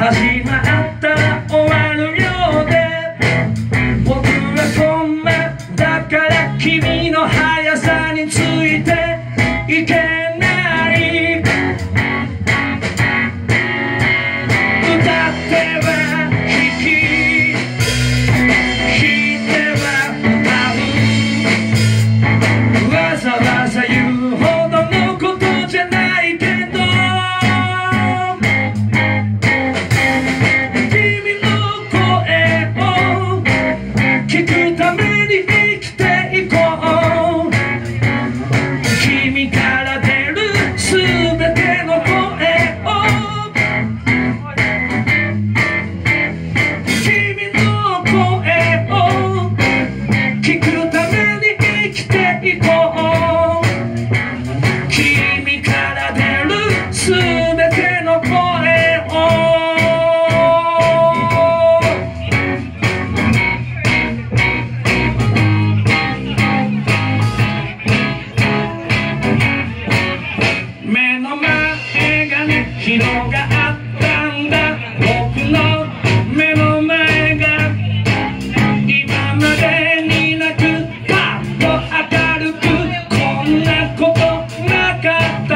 始まったら終わるようで、僕はこんなだから君の速さについていけない。歌っては弾き、弾いては歌う、わざわざ言うほどのことじゃないけど、君の声を聞くために生きていこう。君から出るすべての声を、君の声を聞くために生きていこう。君から出るすべての声を。目の前がね広がったんだ、僕の目の前が今までになくパッと明るく、こんなことなかった。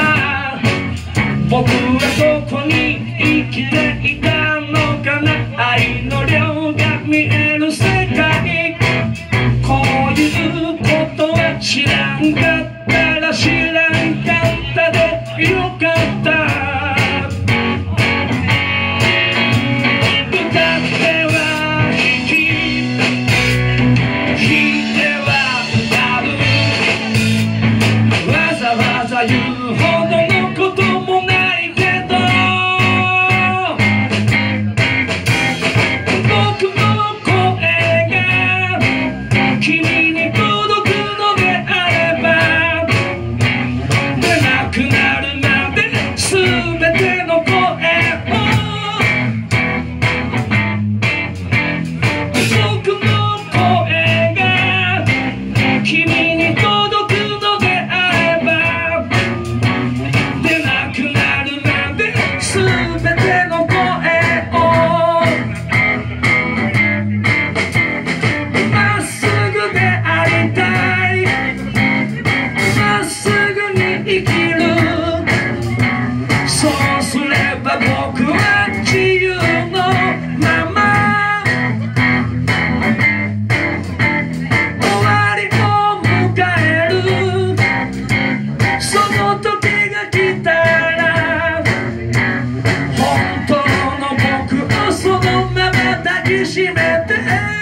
僕はどこに生きていたのかな。愛の量が見える世界、こういうことは知らんかったら知らんかったでよかった。歌っては弾き、弾いては歌う、わざわざ言うほどのこともないけど、僕の声が君に届くのであれば、出なくなるまで全ての声を、僕の声が君に届くのであれば、出なくなるまで全ての声を。まっすぐでありたい、まっすぐに生きる、そうすれば僕は自由のまま、終わりを迎える、その時が来たら、本当の僕をそのまま抱きしめて